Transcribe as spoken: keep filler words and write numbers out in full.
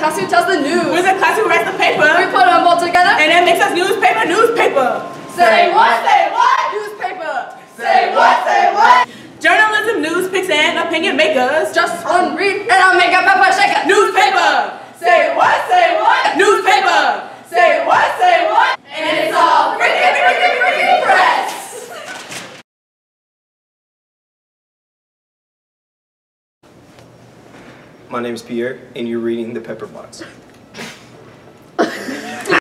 class who tells the news. We're the class who writes the paper. We put them all together. And it makes us newspaper, newspaper. Say what? Say what? Newspaper. Say what? Say what? Journalism, news picks, and opinion makers. Just one read and I'll make a pepper shaker. Newspaper. Say what? Say what? Newspaper. Say what? Say what? And it's all freaking, freaking, freaking press. My name is Pierre, and you're reading The Pepper Box.